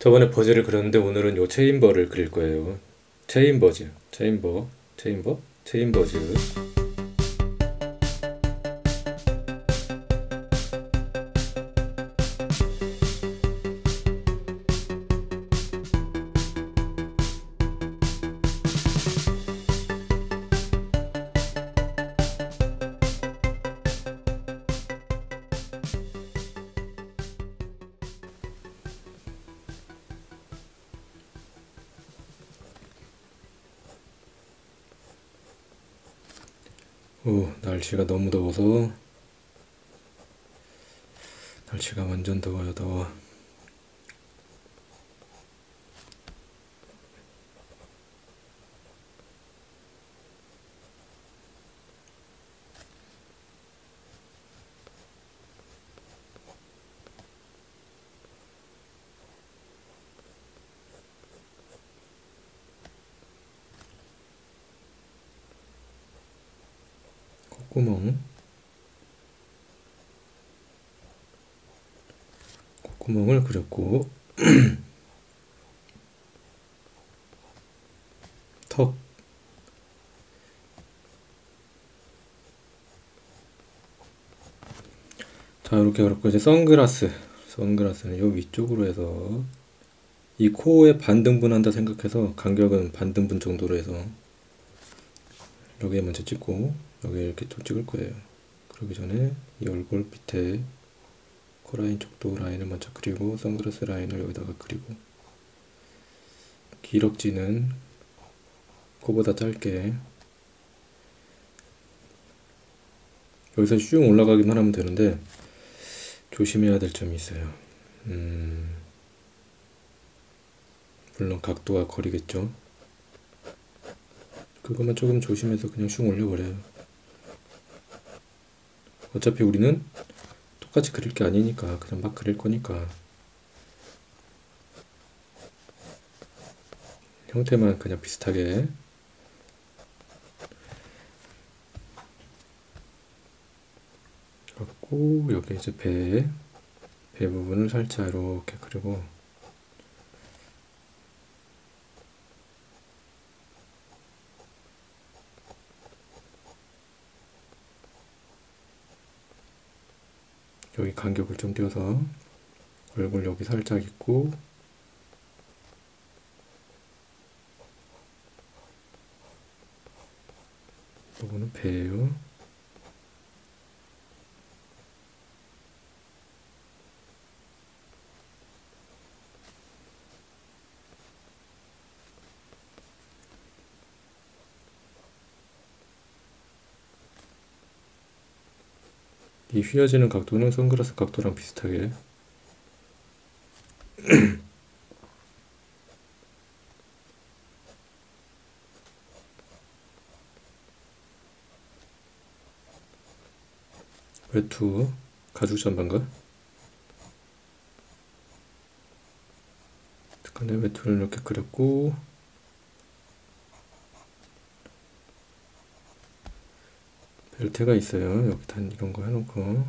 저번에 버즈를 그렸는데 오늘은 요 체인버를 그릴 거예요. 체인버즈, 체인버즈. 날씨가 너무 더워서 날씨가 완전 더워요, 더워. 콧구멍을 그렸고 턱. 자, 이렇게 그렸고 이제 선글라스는 요 위쪽으로 해서 이 코에 반등분한다 생각해서 간격은 반등분 정도로 해서 여기에 먼저 찍고 여기에 이렇게 좀 찍을 거예요. 그러기 전에 이 얼굴 밑에 코라인 쪽도 라인을 먼저 그리고 선글라스 라인을 여기다가 그리고 기럭지는 코보다 짧게 여기서 쭉 올라가기만 하면 되는데 조심해야 될 점이 있어요. 물론 각도와 거리겠죠. 그것만 조금 조심해서 그냥 슝 올려버려요. 어차피 우리는 똑같이 그릴 게 아니니까 그냥 막 그릴 거니까 형태만 그냥 비슷하게. 그리고 여기 이제 배 부분을 살짝 이렇게 그리고 여기 간격을 좀 띄워서 얼굴 여기 살짝 있고 요거는 배예요. 이 휘어지는 각도는 선글라스 각도랑 비슷하게 외투 가죽 잠바인가? 근데 외투를 이렇게 그렸고 벨트가 있어요. 여기 단 이런 거 해놓고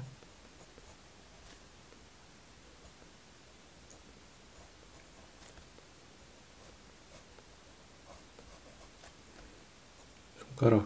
손가락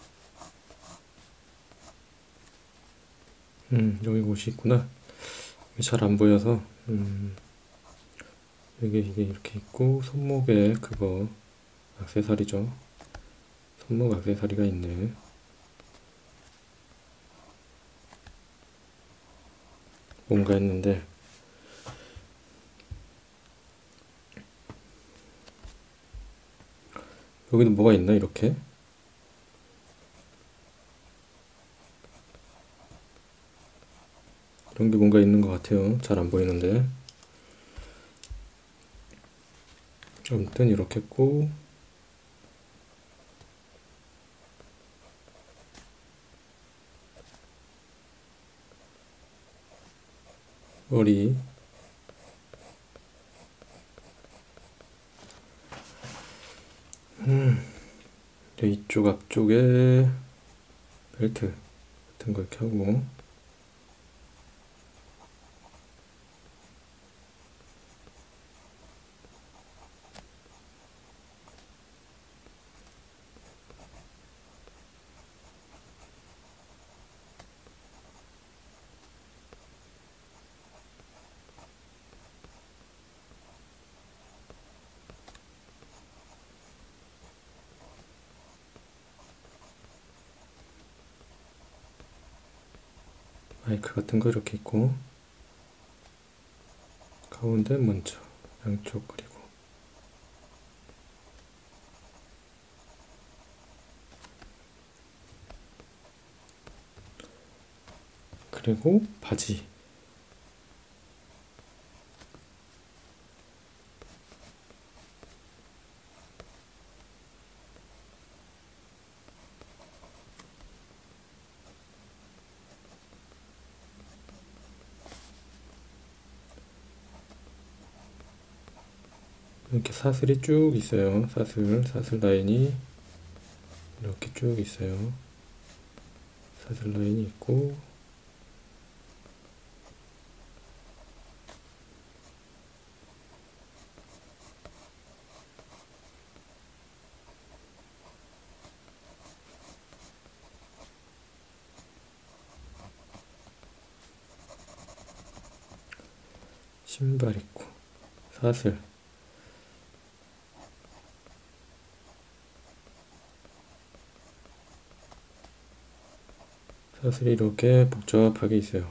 여기 옷이 있구나. 잘 안 보여서 이게 이렇게 있고 손목에 그거 액세서리죠. 손목 액세서리가 있네. 뭔가 했는데 여기도 뭐가 있나 이렇게? 이런 게 뭔가 있는 것 같아요. 잘 안 보이는데 아무튼 이렇게 했고 머리 이쪽 앞쪽에 벨트 같은 거 이렇게 하고 마이크 같은 거 이렇게 있고 가운데 먼저 양쪽 그리고 바지 이렇게 사슬이 쭉 있어요. 사슬 라인이 이렇게 쭉 있어요. 사슬 라인이 있고 신발 있고 사슬 사슬이 이렇게 복잡하게 있어요.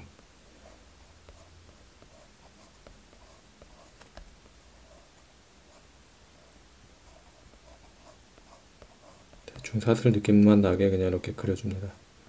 대충 사슬 느낌만 나게 그냥 이렇게 그려줍니다.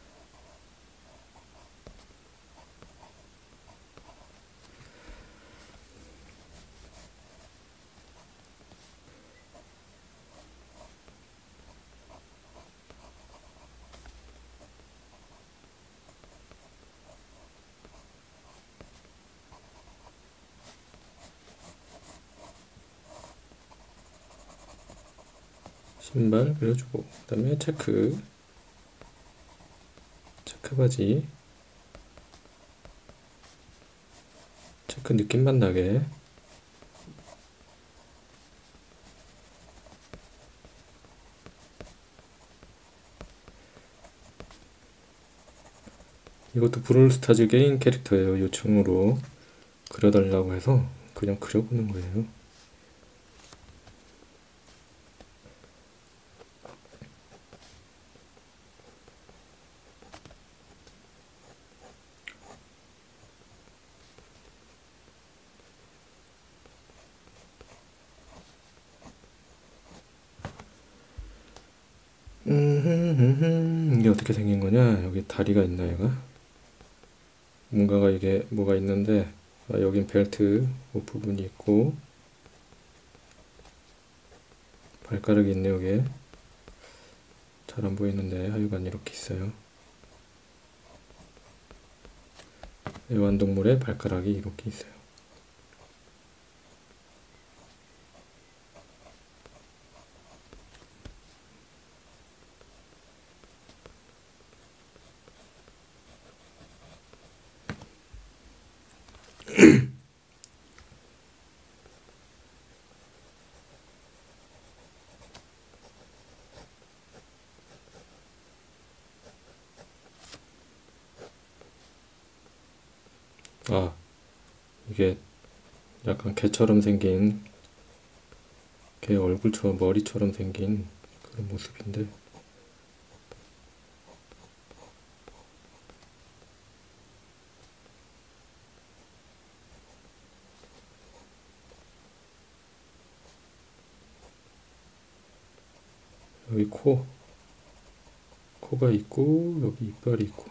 신발 그려주고 그 다음에 체크 바지 체크 느낌만 나게 이것도 브롤스타즈 게임 캐릭터예요. 요청으로 그려달라고 해서 그냥 그려보는 거예요. 이게 어떻게 생긴 거냐? 여기 다리가 있나 얘가? 뭔가가 이게 뭐가 있는데 여긴 벨트 부분이 있고 발가락이 있네. 여기에 잘 안 보이는데 하여간 이렇게 있어요. 애완동물의 발가락이 이렇게 있어요. 아, 이게 약간 개처럼 생긴, 개 얼굴처럼 머리처럼 생긴 그런 모습인데, 여기 코가 있고 여기 이빨이 있고,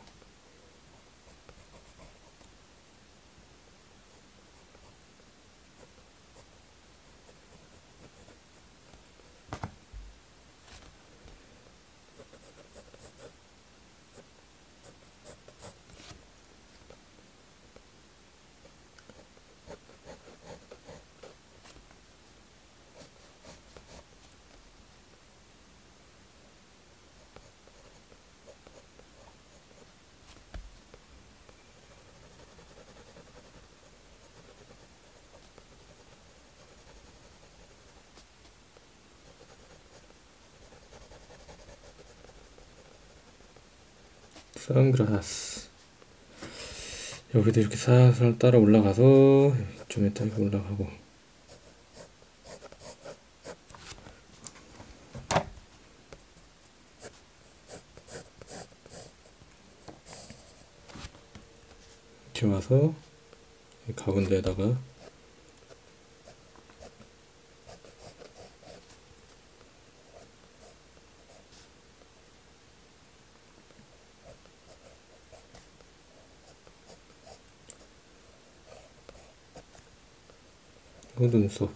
선글라스. 여기도 이렇게 살살 따라 올라가서 좀 이따 이렇게 올라가고, 이렇게 와서 이 가운데에다가 이 눈썹,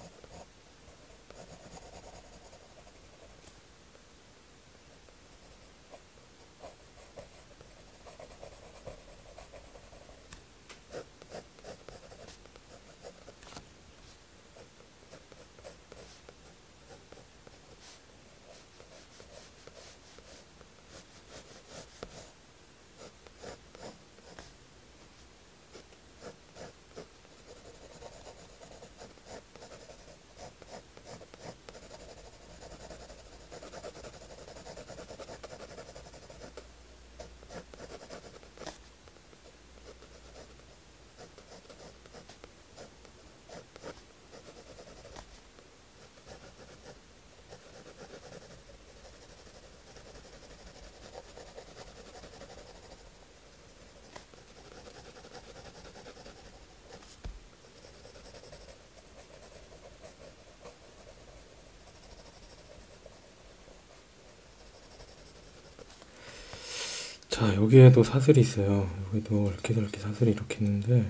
자, 여기에도 사슬이 있어요. 여기도 얽히설키 사슬이 이렇게 있는데,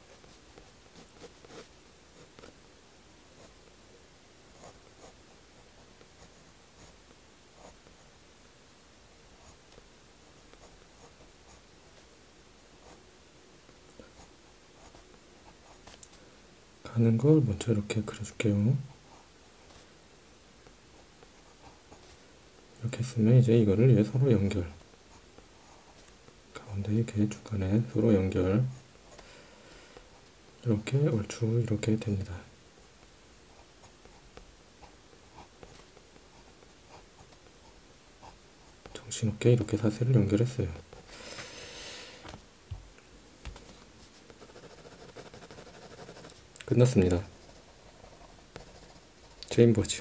가는 걸 먼저 이렇게 그려줄게요. 이렇게 했으면 이제 이거를 이제 서로 연결, 가운데 이렇게 중간에 서로 연결, 이렇게 얼추 이렇게 됩니다. 정신없게 이렇게 사슬을 연결했어요. 끝났습니다. 체인버즈.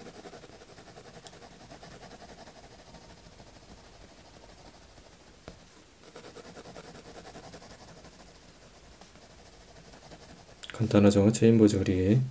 간단하죠? 체인버즈 그리기.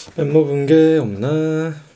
빼먹은 게 없나?